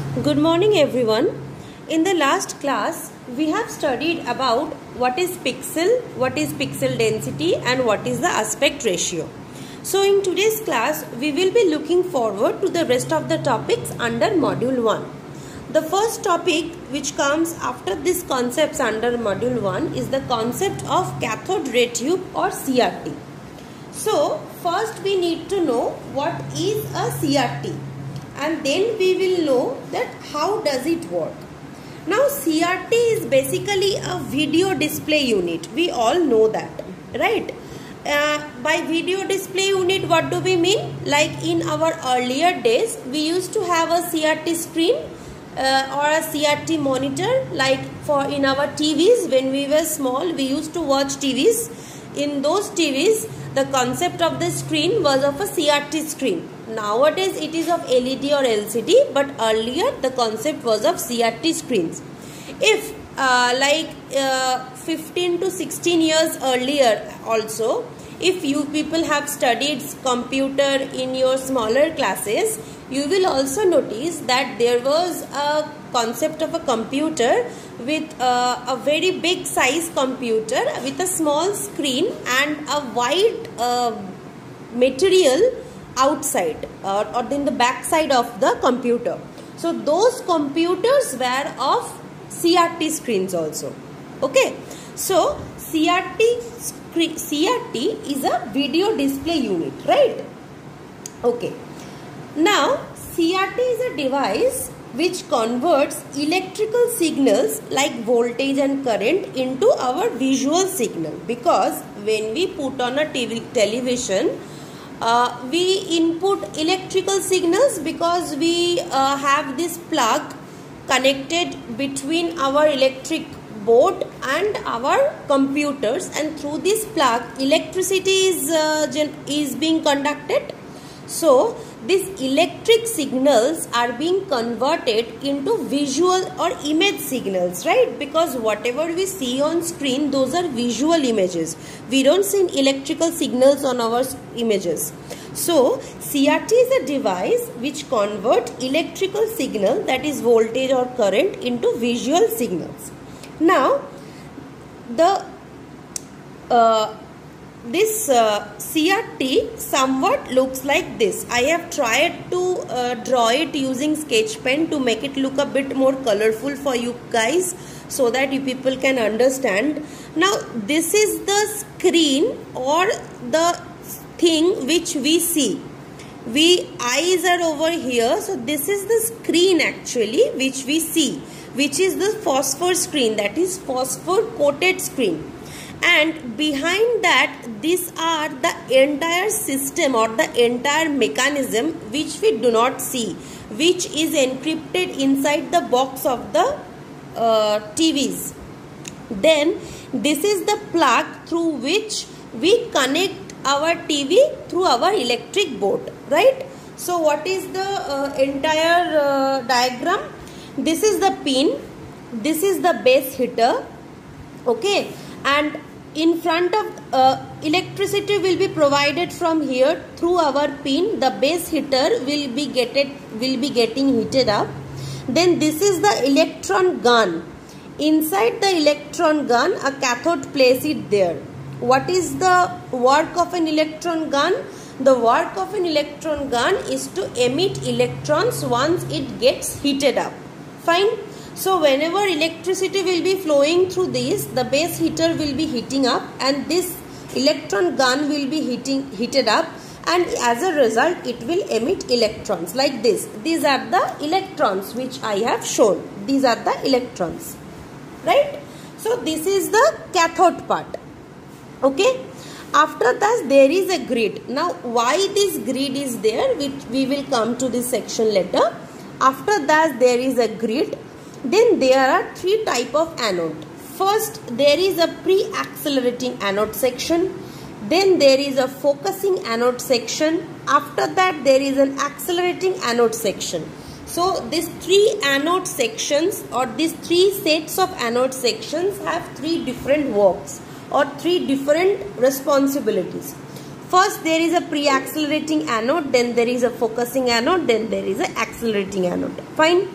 Good morning everyone. In the last class we have studied about what is pixel density and what is the aspect ratio. So in today's class we will be looking forward to the rest of the topics under module 1. The first topic which comes after these concepts under module 1 is the concept of cathode ray tube or CRT. So first we need to know what is a CRT. And then we will know that how does it work. Now CRT is basically a video display unit. We all know that, right? By video display unit, what do we mean? Like in our earlier days, we used to have a CRT screen or a CRT monitor. Like in our TVs, when we were small, we used to watch TVs. In those TVs, the concept of the screen was of a CRT screen. Nowadays it is of LED or LCD, but earlier the concept was of CRT screens. If 15 to 16 years earlier also, if you people have studied computer in your smaller classes, you will also notice that there was a concept of a computer with a very big size computer with a small screen and a white material outside or in the back side of the computer. So those computers were of CRT screens also. Okay, so CRT is a video display unit, right? Okay, now CRT is a device which converts electrical signals like voltage and current into our visual signal, because when we put on a television, we input electrical signals because we have this plug connected between our electric board and our computers, and through this plug electricity is being conducted. So these electric signals are being converted into visual or image signals, right? Because whatever we see on screen, those are visual images. We don't see electrical signals on our images. So CRT is a device which converts electrical signal, that is voltage or current, into visual signals. Now this CRT somewhat looks like this. I have tried to draw it using sketch pen to make it look a bit more colorful for you guys, so that you people can understand. Now this is the screen or the thing which we see. Eyes are over here, so this is the screen actually which we see, which is the phosphor screen, that is phosphor coated screen. And behind that, these are the entire system or the entire mechanism which we do not see, which is encrypted inside the box of the TVs. Then this is the plug through which we connect our TV through our electric board, right? So what is the entire diagram? This is the pin, this is the base hitter, okay, and in front of electricity will be provided from here through our pin. The base hitter will be getting heated up. Then this is the electron gun. Inside the electron gun, a cathode places it there. What is the work of an electron gun? The work of an electron gun is to emit electrons once it gets heated up. Fine. So whenever electricity will be flowing through this, the base heater will be heating up and this electron gun will be heated up, and as a result it will emit electrons like this. These are the electrons which I have shown. These are the electrons, right? So this is the cathode part. Okay. After that there is a grid. Now why this grid is there, which we will come to this section later. After that there is a grid. Then there are three types of anode. First, there is a pre-accelerating anode section. Then there is a focusing anode section. After that, there is an accelerating anode section. So these three anode sections or these three sets of anode sections have three different works or three different responsibilities. First, there is a pre-accelerating anode, then there is a focusing anode, then there is an accelerating anode. Fine.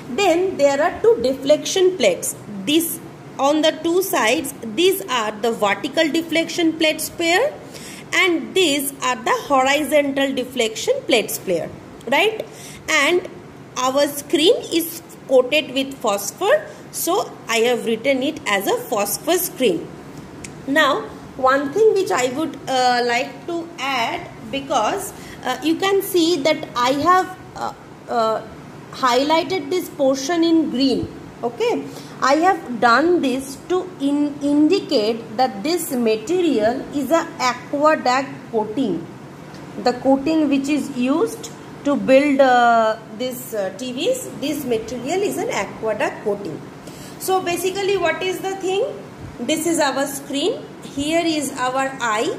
Then there are two deflection plates. This on the two sides, these are the vertical deflection plates pair, and these are the horizontal deflection plates pair, right? And our screen is coated with phosphor, so I have written it as a phosphor screen. Now one thing which I would like to add, because you can see that I have highlighted this portion in green. Okay, I have done this to indicate that this material is a aquadag coating, the coating which is used to build this TVs. This material is an aquadag coating. So basically what is the thing? This is our screen, here is our eye,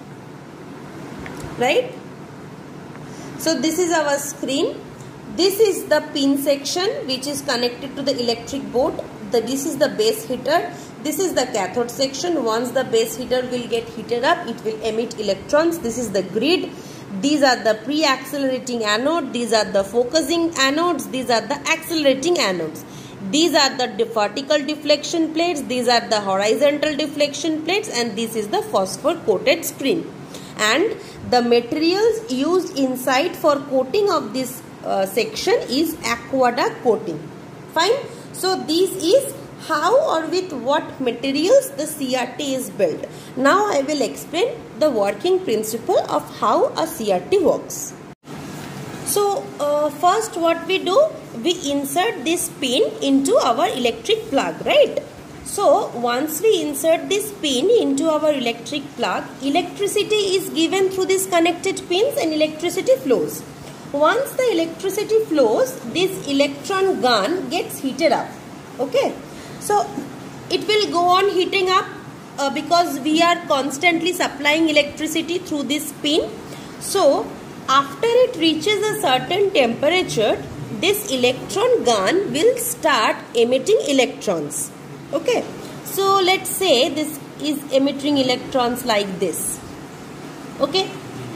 right? So this is our screen. This is the pin section which is connected to the electric board. This is the base heater. This is the cathode section. Once the base heater will get heated up, it will emit electrons. This is the grid. These are the pre-accelerating anode. These are the focusing anodes. These are the accelerating anodes. These are the vertical deflection plates. These are the horizontal deflection plates. And this is the phosphor coated screen. And the materials used inside for coating of this section is aquadag coating. Fine. So this is how or with what materials the CRT is built. Now I will explain the working principle of how a CRT works. So first what we do, we insert this pin into our electric plug, right? So once we insert this pin into our electric plug, electricity is given through these connected pins and electricity flows. Once the electricity flows, this electron gun gets heated up. Okay, so it will go on heating up because we are constantly supplying electricity through this pin. So after it reaches a certain temperature, this electron gun will start emitting electrons. Okay, so let's say this is emitting electrons like this. Okay,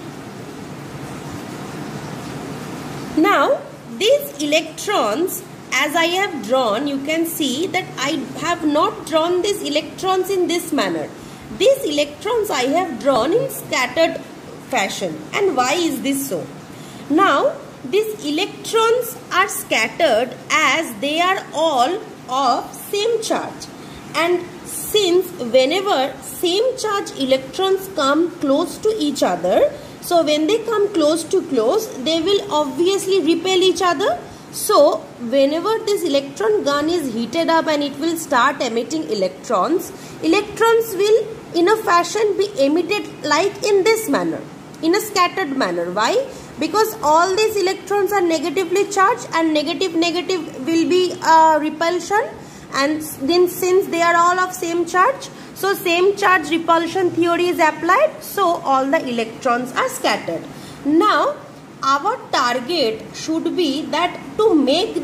now these electrons, as I have drawn, you can see that I have not drawn these electrons in this manner. These electrons I have drawn in scattered fashion. And why is this so? Now these electrons are scattered as they are all of same charge, and since whenever same charge electrons come close to each other, so when they come close to close, they will obviously repel each other. So whenever this electron gun is heated up and it will start emitting electrons, electrons will in a fashion be emitted like in this manner, in a scattered manner. Why? Because all these electrons are negatively charged, and negative will be repulsion, and then since they are all of same charge, so same charge repulsion theory is applied, so all the electrons are scattered. Now our target should be that to make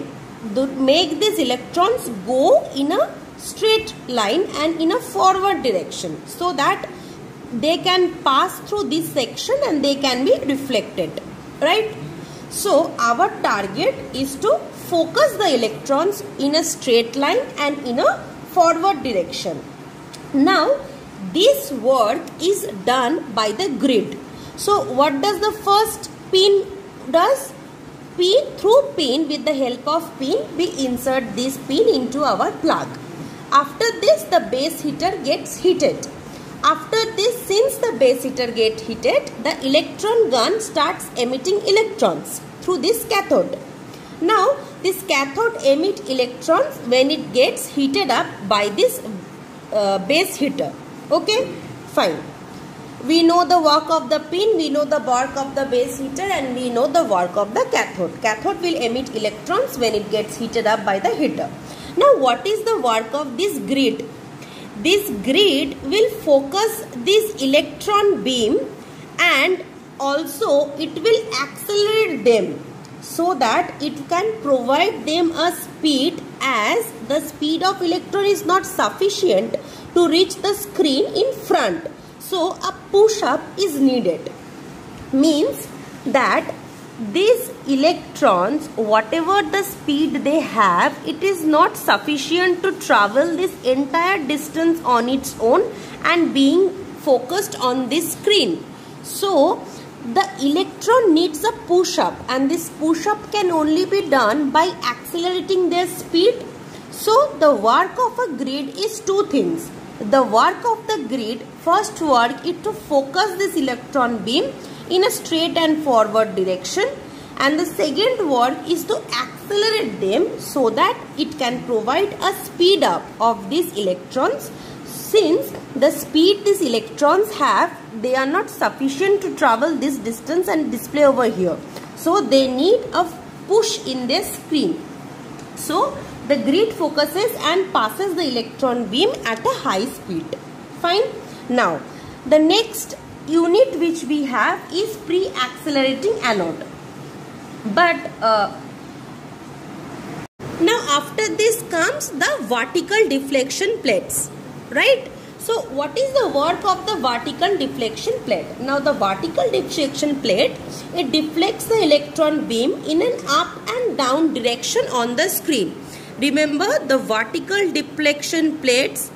these electrons go in a straight line and in a forward direction, so that they can pass through this section and they can be reflected, right? So our target is to focus the electrons in a straight line and in a forward direction. Now this work is done by the grid. So what does the first pin does? Through pin, with the help of pin, we insert this pin into our plug. After this, the base heater gets heated. After this, since the base heater gets heated, the electron gun starts emitting electrons through this cathode. Now this cathode emits electrons when it gets heated up by this base heater. Okay, fine. We know the work of the pin, we know the work of the base heater, and we know the work of the cathode. Cathode will emit electrons when it gets heated up by the heater. Now what is the work of this grid? This grid will focus this electron beam, and also it will accelerate them so that it can provide them a speed, as the speed of electron is not sufficient to reach the screen in front. So a push up is needed. Means that this electrons, whatever the speed they have, it is not sufficient to travel this entire distance on its own and being focused on this screen. So the electron needs a push up, and this push up can only be done by accelerating their speed. So the work of a grid is two things. The work of the grid, first work is to focus this electron beam in a straight and forward direction, and the second work is to accelerate them so that it can provide a speed up of these electrons. Since the speed these electrons have, they are not sufficient to travel this distance and display over here. So they need a push in their screen. So the grid focuses and passes the electron beam at a high speed. Fine. Now the next unit which we have is pre-accelerating anode. But now after this comes the vertical deflection plates, right? So what is the work of the vertical deflection plate? Now the vertical deflection plate, it deflects the electron beam in an up and down direction on the screen. Remember, the vertical deflection plates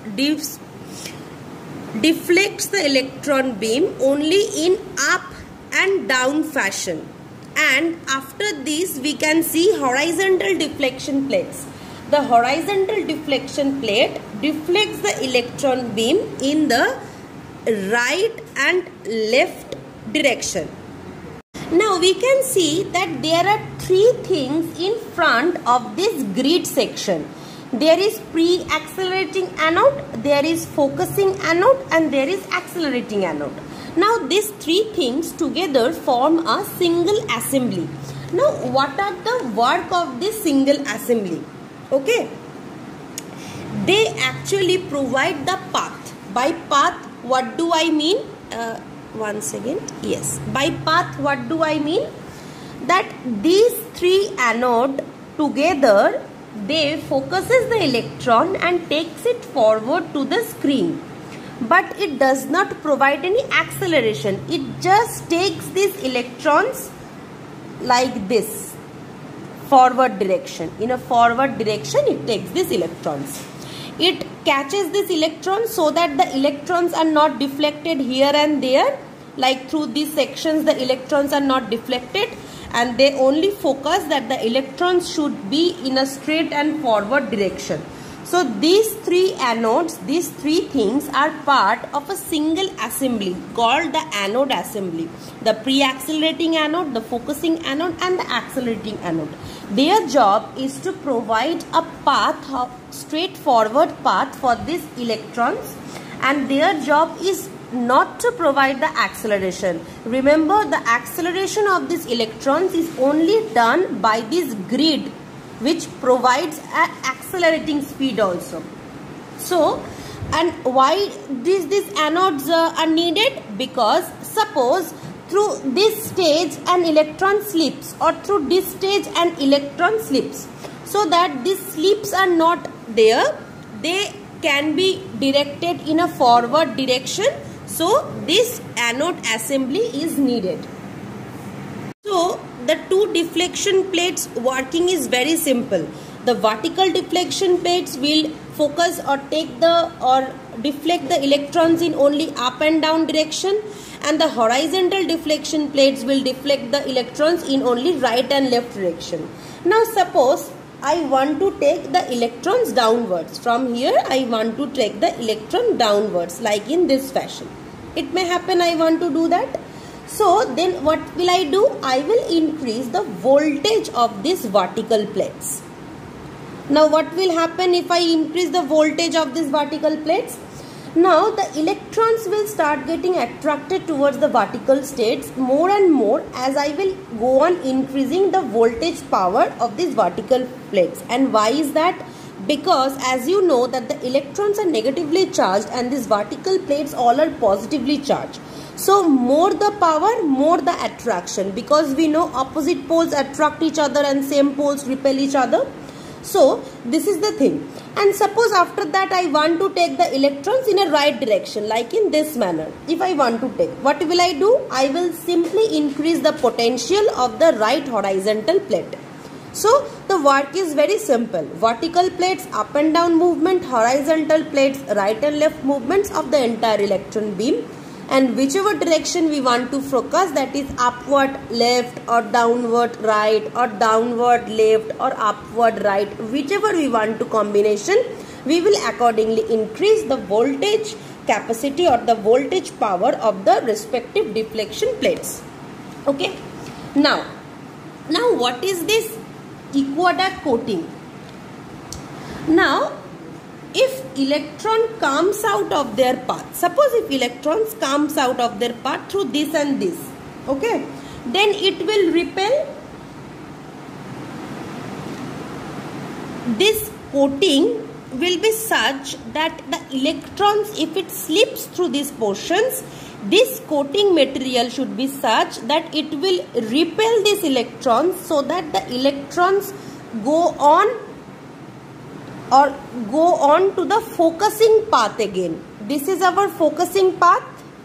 deflects the electron beam only in up and down fashion. And after this we can see horizontal deflection plates. The horizontal deflection plate deflects the electron beam in the right and left direction. Now we can see that there are three things in front of this grid section. There is pre-accelerating anode, there is focusing anode, and there is accelerating anode. Now these three things together form a single assembly. Now what are the work of this single assembly? Okay, they actually provide the path. By path, what do I mean? Once again, yes, by path what do I mean? That these three anode together, they focuses the electron and takes it forward to the screen, but it does not provide any acceleration. It just takes these electrons like this, forward direction. In a forward direction it takes these electrons. It catches this electron so that the electrons are not deflected here and there, like through these sections the electrons are not deflected, and they only focus that the electrons should be in a straight and forward direction. So these three anodes, these three things are part of a single assembly called the anode assembly. The pre-accelerating anode, the focusing anode, and the accelerating anode. Their job is to provide a path, a straightforward path for these electrons, and their job is not to provide the acceleration. Remember, the acceleration of these electrons is only done by this grid, which provides an accelerating speed also. So, and why these anodes are needed? Because suppose through this stage an electron slips, or through this stage an electron slips, so that these slips are not there, they can be directed in a forward direction. So this anode assembly is needed. So the two deflection plates working is very simple. The vertical deflection plates will focus or deflect the electrons in only up and down direction, and the horizontal deflection plates will deflect the electrons in only right and left direction. Now suppose I want to take the electrons downwards. From here I want to take the electron downwards, like in this fashion. It may happen I want to do that. So then what will I do? I will increase the voltage of these vertical plates. Now what will happen if I increase the voltage of these vertical plates? Now the electrons will start getting attracted towards the vertical states more and more as I will go on increasing the voltage power of these vertical plates. And why is that? Because as you know that the electrons are negatively charged and these vertical plates all are positively charged. So more the power, more the attraction, because we know opposite poles attract each other and same poles repel each other. So this is the thing. And suppose after that I want to take the electrons in a right direction, like in this manner. If I want to take, what will I do? I will simply increase the potential of the right horizontal plate. So the work is very simple. Vertical plates, up and down movement, horizontal plates, right and left movements of the entire electron beam. And whichever direction we want to focus, that is upward left or downward right or downward left or upward right, whichever we want to combination, we will accordingly increase the voltage capacity or the voltage power of the respective deflection plates. Okay. Now what is this aqueduct coating? Now, if electron comes out of their path, suppose if electrons comes out of their path through this and this, okay, then it will repel. This coating will be such that the electrons, if it slips through these portions, this coating material should be such that it will repel these electrons, so that the electrons go on to the focusing path again. This is our focusing path.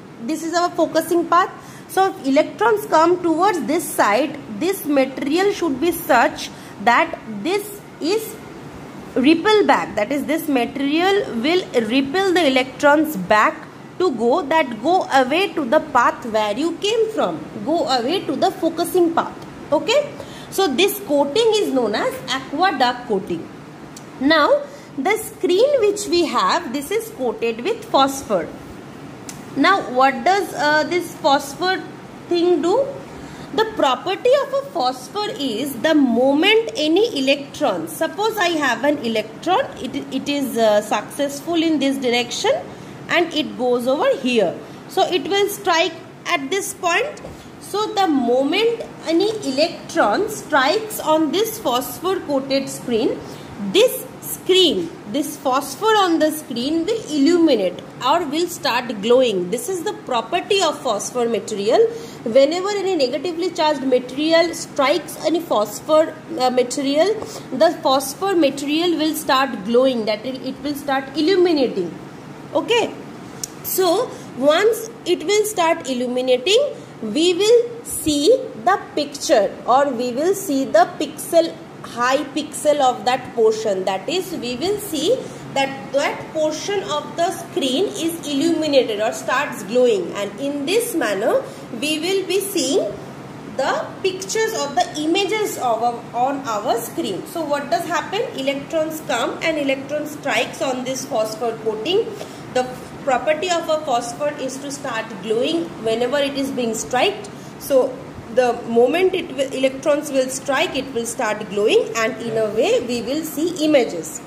So if electrons come towards this side, this material should be such that this is repel back. That is, this material will repel the electrons back to go away to the path where you came from. Go away to the focusing path. Okay. So this coating is known as aqueduct coating. Now, the screen which we have, this is coated with phosphor. Now, what does this phosphor thing do? The property of a phosphor is the moment any electron, suppose I have an electron, it is successful in this direction and it goes over here. So, it will strike at this point. So, the moment any electron strikes on this phosphor coated screen, this phosphor on the screen will illuminate or will start glowing. This is the property of phosphor material. Whenever any negatively charged material strikes any phosphor material, the phosphor material will start glowing, that it will start illuminating. Okay. So, once it will start illuminating, we will see the picture, or we will see the high pixel of that portion. That is, we will see that portion of the screen is illuminated or starts glowing, and in this manner we will be seeing the pictures of the images on our screen. So what does happen? Electrons come and electron strikes on this phosphor coating. The property of a phosphor is to start glowing whenever it is being striked. So the moment electrons will strike, it will start glowing, and in a way we will see images.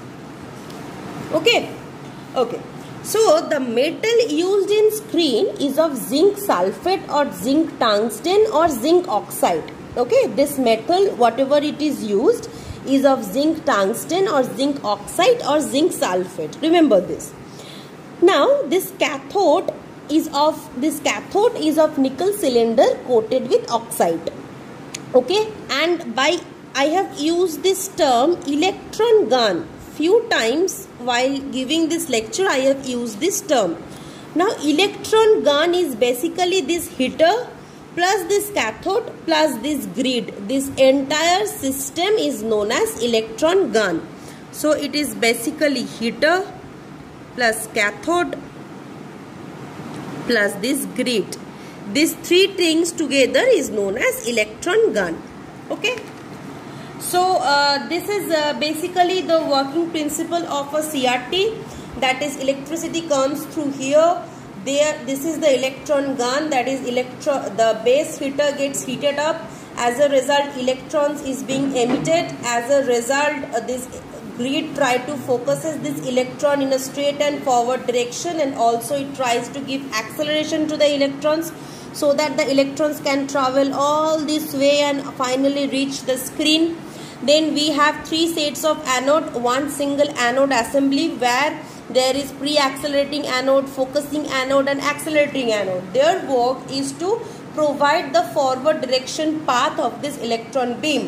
Okay. So the metal used in screen is of zinc sulfate or zinc tungsten or zinc oxide. Okay, this metal, whatever it is used, is of zinc tungsten or zinc oxide or zinc sulfate. Remember this. Now this cathode is of nickel cylinder coated with oxide. Okay, and I have used this term electron gun few times while giving this lecture. I have used this term. Now electron gun is basically this heater plus this cathode plus this grid. This entire system is known as electron gun. So it is basically heater plus cathode plus this grid. These three things together is known as electron gun. Okay. So this is basically the working principle of a CRT, that is electricity comes through here. This is the electron gun, that is the base heater gets heated up. As a result, electrons is being emitted. As a result, this grid try to focuses this electron in a straight and forward direction, and also it tries to give acceleration to the electrons so that the electrons can travel all this way and finally reach the screen. Then we have three sets of anode, one single anode assembly where there is pre-accelerating anode, focusing anode and accelerating anode. Their work is to provide the forward direction path of this electron beam.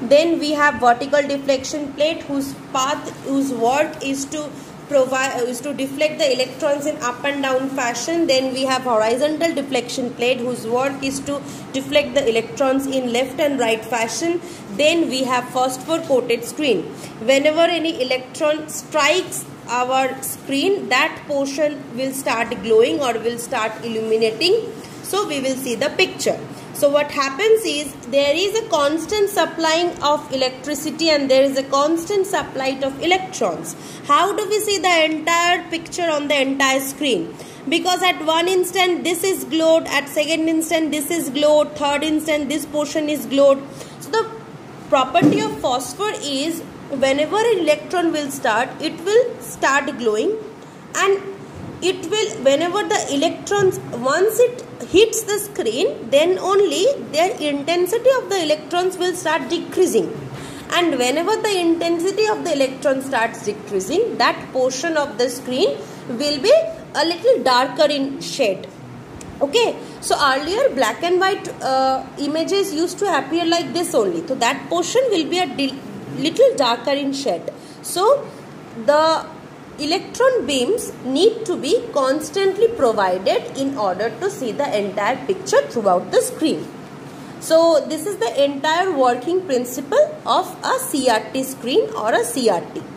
Then we have vertical deflection plate whose work is to deflect the electrons in up and down fashion. Then we have horizontal deflection plate whose work is to deflect the electrons in left and right fashion. Then we have phosphor coated screen. Whenever any electron strikes our screen, that portion will start glowing or will start illuminating. So we will see the picture. So what happens is there is a constant supplying of electricity and there is a constant supply of electrons. How do we see the entire picture on the entire screen? Because at one instant this is glowed, at second instant this is glowed, third instant this portion is glowed. So the property of phosphor is whenever an electron will start, it will start glowing, and it will, whenever the electrons, once it hits the screen, then only their intensity of the electrons will start decreasing. And whenever the intensity of the electron starts decreasing, that portion of the screen will be a little darker in shade. Okay, so earlier black and white images used to appear like this only. So that portion will be a little darker in shade. So the electron beams need to be constantly provided in order to see the entire picture throughout the screen. So this is the entire working principle of a CRT screen or a CRT.